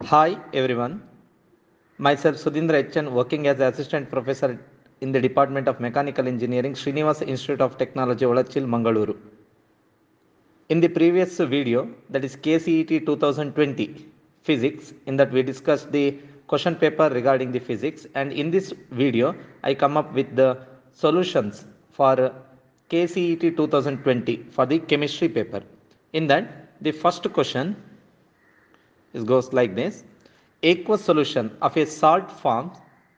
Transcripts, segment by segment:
Hi everyone, myself Sudhindra H.N. working as Assistant Professor in the Department of Mechanical Engineering, Srinivasa Institute of Technology, Olachil, Mangaluru. In the previous video, that is KCET 2020 Physics, in that we discussed the question paper regarding the physics, and in this video I come up with the solutions for KCET 2020 for the chemistry paper. In that, the first question it goes like this: aqueous solution of a salt forms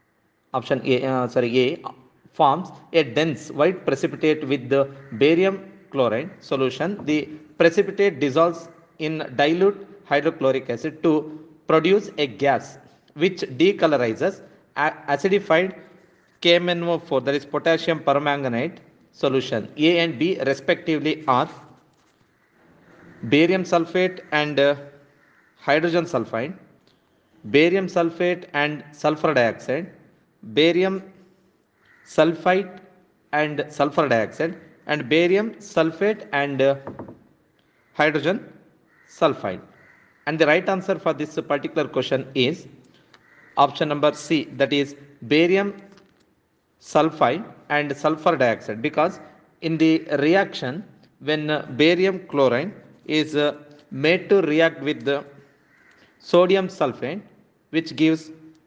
A forms a dense white precipitate with the barium chloride solution. The precipitate dissolves in dilute hydrochloric acid to produce a gas which decolorizes. Acidified KMnO4, that is potassium permanganate solution, A and B respectively, are barium sulfate and hydrogen sulfide, barium sulfate and sulfur dioxide, barium sulfite and sulfur dioxide, and barium sulfate and hydrogen sulfide. And the right answer for this particular question is option number C, that is barium sulfide and sulfur dioxide, because in the reaction when barium chloride is made to react with the sodium sulfate, which gives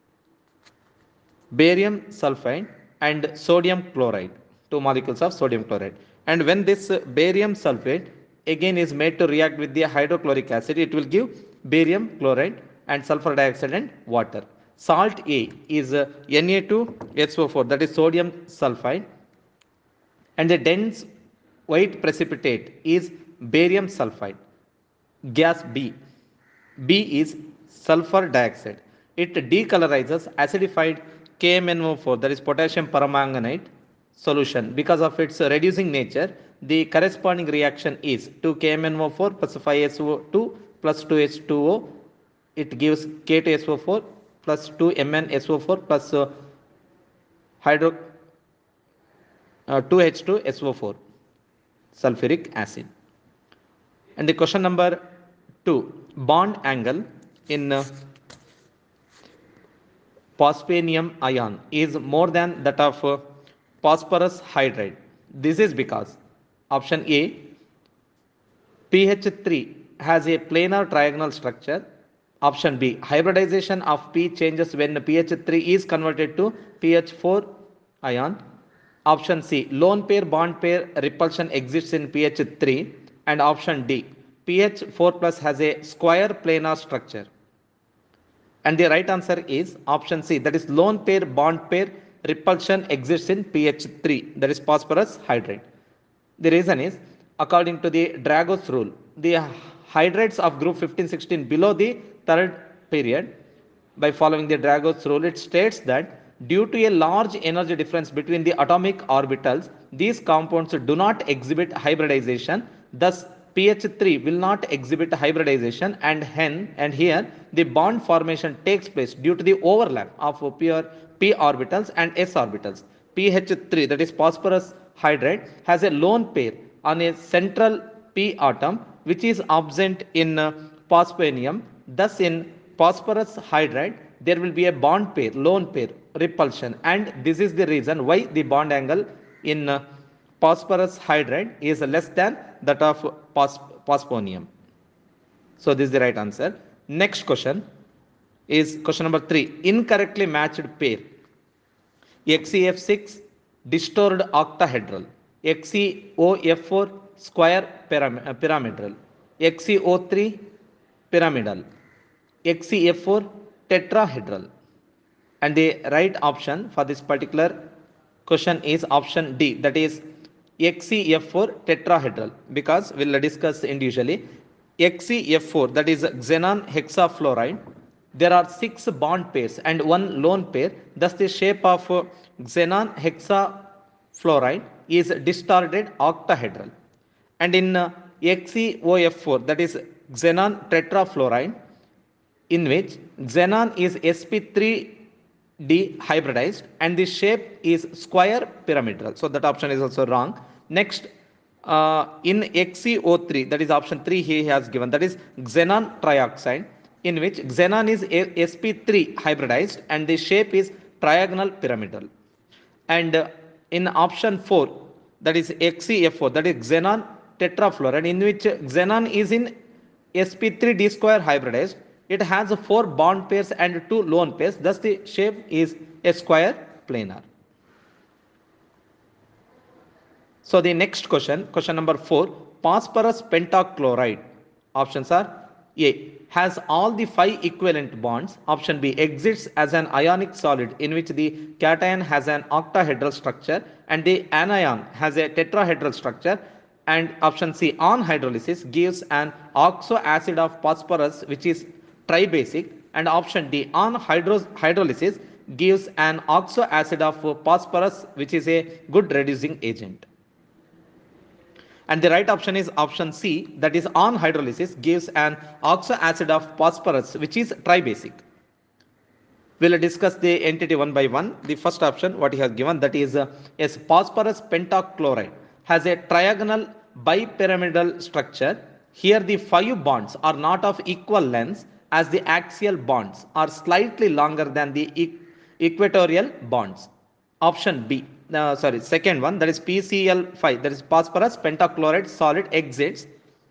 barium sulfide and sodium chloride, two molecules of sodium chloride. And when this barium sulfate again is made to react with the hydrochloric acid, it will give barium chloride and sulfur dioxide and water. Salt A is Na2SO4, that is sodium sulfide, and the dense white precipitate is barium sulfide. Gas B. B is sulfur dioxide. It decolorizes acidified KMnO4, that is potassium permanganate solution. Because of its reducing nature, the corresponding reaction is 2 KMnO4 plus 5SO2 plus 2H2O. It gives K2SO4 plus 2 MnSO4 plus hydro 2H2SO4 sulfuric acid. And the question number 2, bond angle in phosphanium ion is more than that of phosphorus hydride. This is because option A, pH3 has a planar trigonal structure. Option B, hybridization of P changes when pH3 is converted to pH4 ion. Option C, lone pair bond pair repulsion exists in pH3. And option D, pH4 plus has a square planar structure. And the right answer is option C, that is lone pair bond pair repulsion exists in pH3, that is phosphorus hydride. The reason is, according to the Dragos rule, the hydrides of group 15-16 below the third period, by following the Dragos rule, it states that due to a large energy difference between the atomic orbitals, these compounds do not exhibit hybridization. Thus, pH3 will not exhibit hybridization, and here the bond formation takes place due to the overlap of pure p orbitals and s orbitals. pH3, that is phosphorus hydride, has a lone pair on a central p atom which is absent in phosphanium. Thus, in phosphorus hydride there will be a bond pair, lone pair repulsion, and this is the reason why the bond angle in phosphorus hydride is less than that of phosphonium. So this is the right answer. Next question is question number 3. Incorrectly matched pair XeF6 distorted octahedral, XeOF4 square pyramidal, XeO3 pyramidal, XeF4 tetrahedral. And the right option for this particular question is option D, that is XeF4 tetrahedral, because we'll discuss individually. XeF4, that is xenon hexafluoride, there are 6 bond pairs and 1 lone pair. Thus the shape of xenon hexafluoride is distorted octahedral. And in XeOF4, that is xenon tetrafluoride, in which xenon is sp3d hybridized and the shape is square pyramidal. So that option is also wrong. Next, in XeO3, that is option 3 he has given, that is xenon trioxide. in which xenon is sp3 hybridized and the shape is trigonal pyramidal. And in option 4, that is XeF4, that is xenon tetrafluoride, in which xenon is in sp3d square hybridized. It has 4 bond pairs and 2 lone pairs, thus the shape is a square planar. So the next question number 4, phosphorus pentachloride. Options are: A, has all the 5 equivalent bonds. Option B, exists as an ionic solid in which the cation has an octahedral structure and the anion has a tetrahedral structure. And option C, on hydrolysis gives an oxo acid of phosphorus which is tribasic. And option D, on hydrolysis gives an oxo acid of phosphorus which is a good reducing agent. And the right option is option C, that is on hydrolysis gives an oxo acid of phosphorus which is tribasic. We'll discuss the entity one by one. The first option what he has given, that is phosphorus pentachloride has a trigonal bipyramidal structure. Here the 5 bonds are not of equal length as the axial bonds are slightly longer than the equatorial bonds. Option B, second one, that is PCl5, that is phosphorus pentachloride solid exits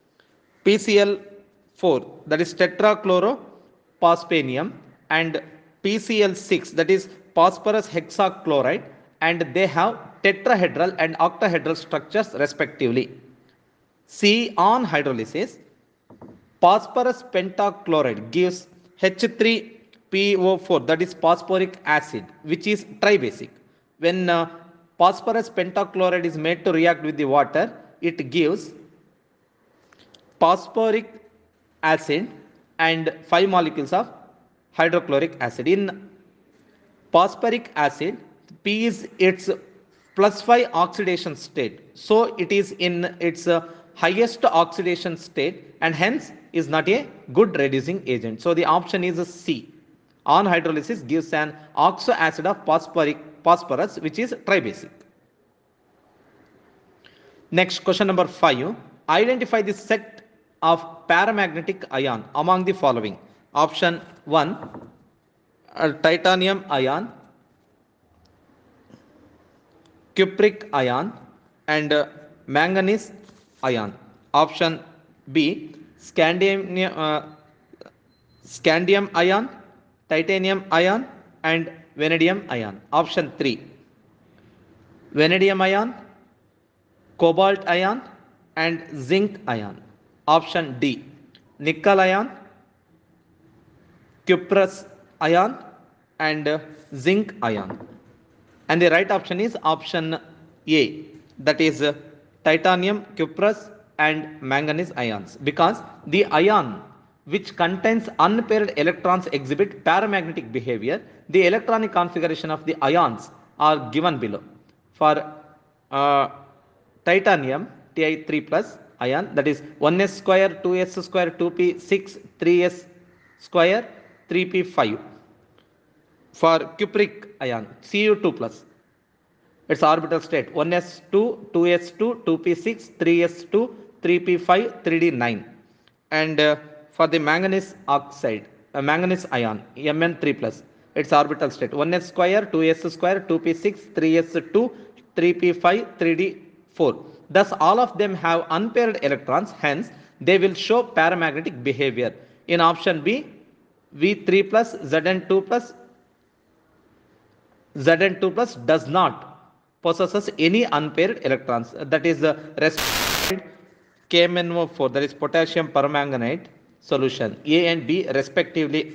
PCl4, that is tetrachlorophosphanium, and PCl6, that is phosphorus hexachloride, and they have tetrahedral and octahedral structures respectively. C, on hydrolysis, phosphorus pentachloride gives H3PO4, that is phosphoric acid, which is tribasic. When phosphorus pentachloride is made to react with the water, it gives phosphoric acid and 5 molecules of hydrochloric acid. In phosphoric acid, P is its +5 oxidation state, so it is in its highest oxidation state and hence is not a good reducing agent. So the option is C, on hydrolysis gives an oxo acid of phosphorus which is tribasic. Next, question number 5, identify the set of paramagnetic ion among the following. Option 1, titanium ion, cupric ion, and manganese ion. Option B, scandium ion, titanium ion, and vanadium ion. Option 3, vanadium ion, cobalt ion, and zinc ion. Option D, nickel ion, cuprous ion, and zinc ion. And the right option is option A, that is titanium, cuprous, and manganese ions, because the ion which contains unpaired electrons exhibit paramagnetic behavior. The electronic configuration of the ions are given below. For titanium, Ti3 plus ion, that is 1s square, 2s square, 2p6, 3s square, 3p5. For cupric ion, Cu2 plus, its orbital state 1s2, 2s2, 2p6, 3s2, 3p5, 3d9. And for the manganese oxide, manganese ion, Mn3 plus, its orbital state 1s square, 2s square, 2p6, 3s2, 3p5, 3d4. Thus all of them have unpaired electrons, hence they will show paramagnetic behavior. In option B, V3 plus, Zn2 plus does not possesses any unpaired electrons. That is the KMnO4, that is potassium permanganate solution. A and B respectively